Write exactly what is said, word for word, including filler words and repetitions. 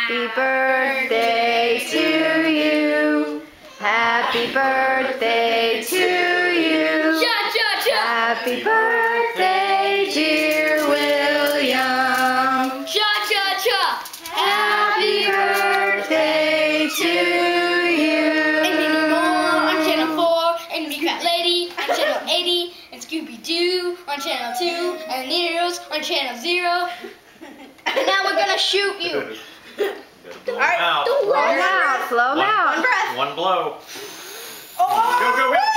Happy birthday to you. Happy birthday to you. Cha cha cha. Happy birthday, dear William. Cha cha cha. Happy birthday to you. And many more on channel four, and Big Fat Lady on channel eighty, and Scooby Doo on channel two, and Neros on channel zero. And now we're gonna shoot you. Alright, Slow down, slow One, down. one breath. One blow. Oh. Go, go, go.